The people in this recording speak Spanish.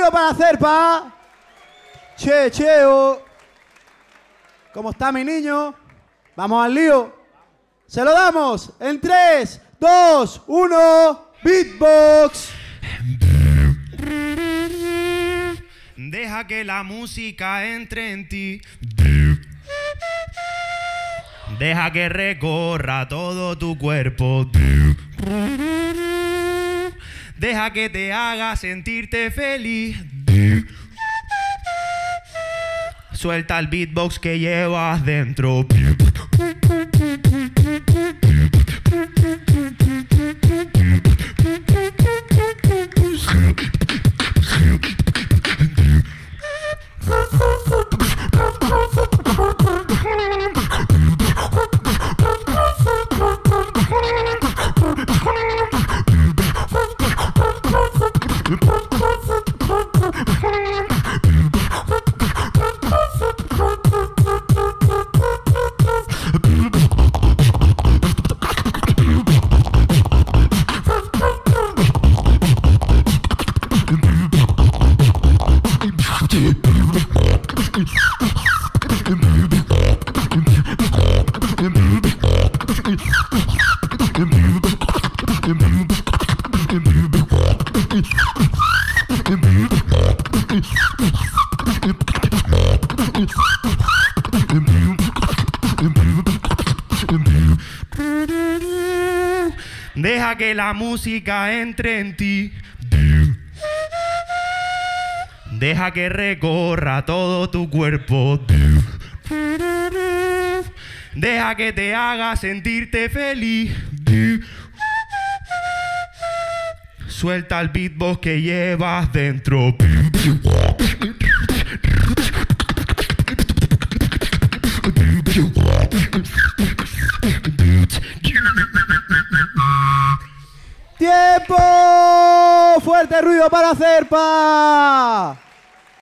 ruido para Cerpa. Cheo. ¿Cómo está mi niño? Vamos al lío. Se lo damos en 3, 2, 1. Beatbox. Deja que la música entre en ti. Deja que recorra todo tu cuerpo. Deja que te haga sentirte feliz. Suelta el beatbox que llevas dentro. Deja que la música entre en ti. Deja que recorra todo tu cuerpo. Deja que te haga sentirte feliz. Suelta el beatbox que llevas dentro. ¡Tiempo! ¡Fuerte ruido para Cerpa!